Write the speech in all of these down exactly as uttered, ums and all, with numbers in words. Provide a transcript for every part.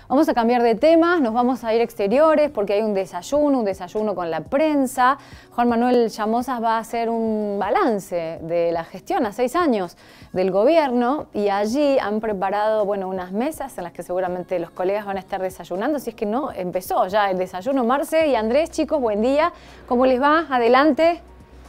Vamos a cambiar de temas, nos vamos a ir a exteriores porque hay un desayuno, un desayuno con la prensa. Juan Manuel Llamosa va a hacer un balance de la gestión a seis años del gobierno y allí han preparado, bueno, unas mesas en las que seguramente los colegas van a estar desayunando, si es que no, empezó ya el desayuno. Marce y Andrés, chicos, buen día. ¿Cómo les va? Adelante.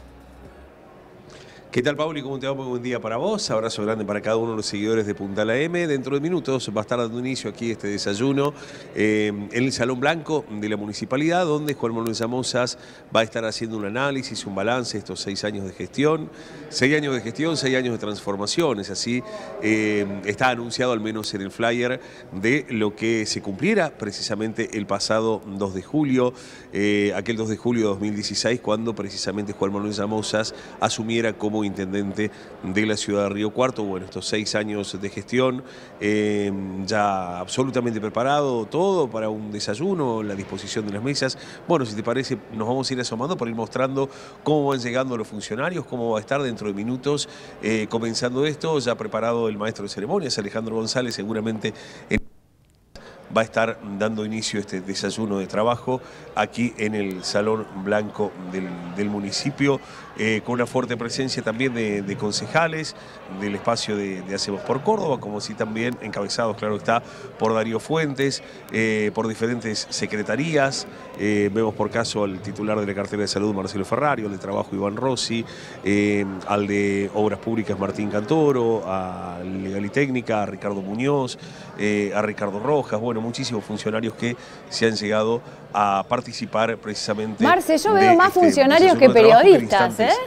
¿Qué tal, Pauli? ¿Cómo te va? Muy buen día para vos. Abrazo grande para cada uno de los seguidores de Punta La M. Dentro de minutos va a estar dando inicio aquí este desayuno eh, en el Salón Blanco de la Municipalidad, donde Juan Manuel Llamosa va a estar haciendo un análisis, un balance de estos seis años de gestión. Seis años de gestión, seis años de transformaciones. Así eh, está anunciado, al menos en el flyer, de lo que se cumpliera precisamente el pasado dos de julio, eh, aquel dos de julio de dos mil dieciséis, cuando precisamente Juan Manuel Llamosa asumiera como intendente de la ciudad de Río Cuarto. Bueno, estos seis años de gestión, eh, ya absolutamente preparado todo para un desayuno, la disposición de las mesas. Bueno, si te parece, nos vamos a ir asomando para ir mostrando cómo van llegando los funcionarios, cómo va a estar dentro de minutos eh, comenzando esto. Ya preparado el maestro de ceremonias, Alejandro González, seguramente en va a estar dando inicio a este desayuno de trabajo aquí en el Salón Blanco del, del municipio, eh, con una fuerte presencia también de, de concejales del espacio de, de Hacemos por Córdoba, como sí también encabezados, claro está, por Darío Fuentes, eh, por diferentes secretarías. Eh, vemos por caso al titular de la cartera de salud, Marcelo Ferrario, al de trabajo, Iván Rossi, eh, al de Obras Públicas, Martín Cantoro, a Legal y Técnica, a Ricardo Muñoz, eh, a Ricardo Rojas. Bueno, muchísimos funcionarios que se han llegado a participar precisamente. Marce, yo veo más este funcionarios que periodistas, ¿eh?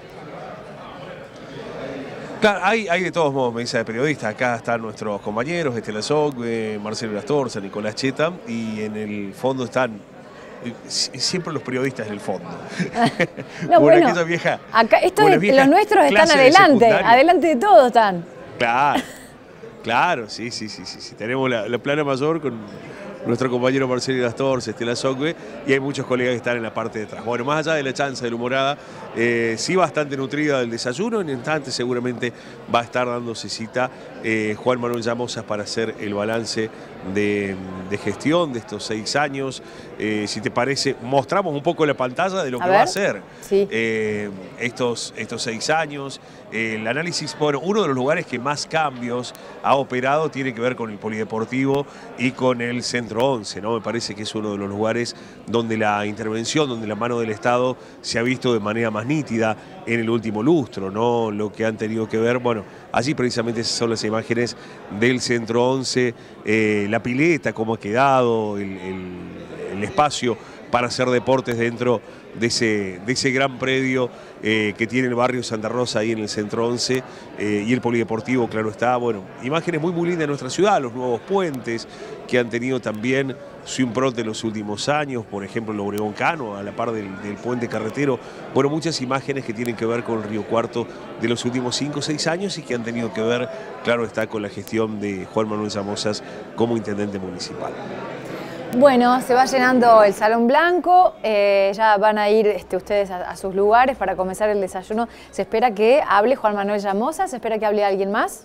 Claro, hay, hay de todos modos mesa de periodistas. Acá están nuestros compañeros, Estela Soc, eh, Marcelo Lastorza, Nicolás Cheta, y en el fondo están siempre los periodistas en el fondo. No, bueno, aquella vieja, acá estos, los nuestros están adelante, adelante de todos están. Claro, claro, sí, sí, sí, sí, sí. Tenemos la, la plana mayor con nuestro compañero Marcelo Lastorza, Estela Socue, y hay muchos colegas que están en la parte de atrás. Bueno, más allá de la chanza de la humorada, eh, sí bastante nutrida del desayuno. En instantes seguramente va a estar dándose cita eh, Juan Manuel Llamosa para hacer el balance de, de gestión de estos seis años. Eh, si te parece, mostramos un poco la pantalla de lo a que ver. va a ser sí. eh, estos, estos seis años. Eh, el análisis, bueno, uno de los lugares que más cambios ha operado tiene que ver con el polideportivo y con el centro once, ¿no? Me parece que es uno de los lugares donde la intervención, donde la mano del Estado se ha visto de manera más nítida en el último lustro, ¿no? Lo que han tenido que ver, bueno, allí precisamente esas son las imágenes del centro once, eh, la pileta, cómo ha quedado, el, el, el espacio para hacer deportes dentro de ese, de ese gran predio eh, que tiene el barrio Santa Rosa ahí en el centro once, eh, y el polideportivo, claro está. Bueno, imágenes muy muy lindas de nuestra ciudad, los nuevos puentes que han tenido también su impronta en los últimos años, por ejemplo el Obregón Cano, a la par del, del puente carretero. Bueno, muchas imágenes que tienen que ver con Río Cuarto de los últimos cinco o seis años y que han tenido que ver, claro está, con la gestión de Juan Manuel Llamosa como intendente municipal. Bueno, se va llenando el Salón Blanco, eh, ya van a ir este, ustedes a, a sus lugares para comenzar el desayuno. ¿Se espera que hable Juan Manuel Llamosa? ¿Se espera que hable alguien más?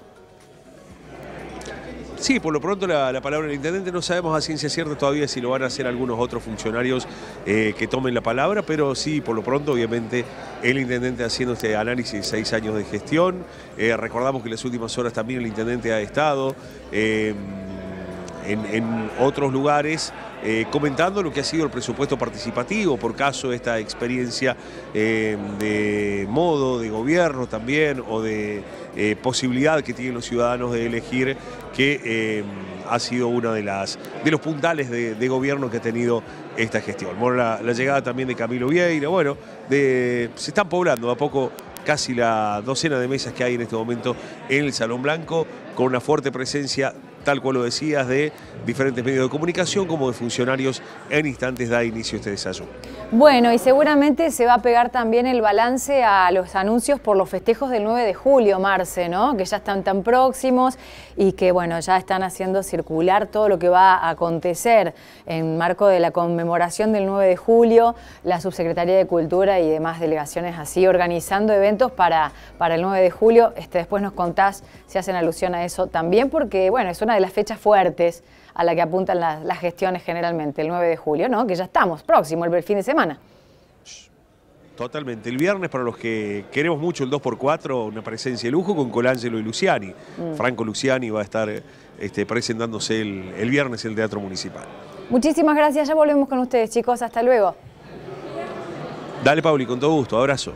Sí, por lo pronto la, la palabra del intendente. No sabemos a ciencia cierta todavía si lo van a hacer algunos otros funcionarios eh, que tomen la palabra, pero sí, por lo pronto, obviamente, el intendente haciendo este análisis de seis años de gestión. Eh, recordamos que en las últimas horas también el intendente ha estado Eh, En, en otros lugares, eh, comentando lo que ha sido el presupuesto participativo, por caso esta experiencia eh, de modo de gobierno también, o de eh, posibilidad que tienen los ciudadanos de elegir, que eh, ha sido una de las de los puntales de, de gobierno que ha tenido esta gestión. Bueno, la, la llegada también de Camilo Vieira, bueno, de, se están poblando a poco casi la docena de mesas que hay en este momento en el Salón Blanco, con una fuerte presencia, tal cual lo decías, de diferentes medios de comunicación como de funcionarios. En instantes da inicio este desayuno. Bueno, y seguramente se va a pegar también el balance a los anuncios por los festejos del nueve de julio, Marce, ¿no? Que ya están tan próximos y que, bueno, ya están haciendo circular todo lo que va a acontecer en marco de la conmemoración del nueve de julio, la Subsecretaría de Cultura y demás delegaciones así organizando eventos para, para el nueve de julio. Este, después nos contás si hacen alusión a eso también, porque, bueno, es una de las fechas fuertes a la que apuntan las, las gestiones generalmente, el nueve de julio, ¿no? Que ya estamos, próximo, el fin de semana. Totalmente. El viernes, para los que queremos mucho el dos por cuatro, una presencia de lujo con Colangelo y Luciani. Mm. Franco Luciani va a estar este, presentándose el, el viernes en el Teatro Municipal. Muchísimas gracias, ya volvemos con ustedes, chicos, hasta luego. Dale, Pauli, con todo gusto, abrazo.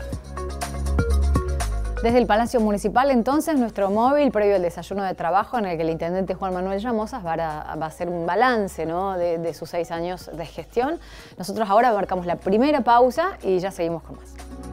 Desde el Palacio Municipal, entonces, nuestro móvil previo al desayuno de trabajo en el que el intendente Juan Manuel Llamosas va a, va a hacer un balance, ¿no?, de, de sus seis años de gestión. Nosotros ahora marcamos la primera pausa y ya seguimos con más.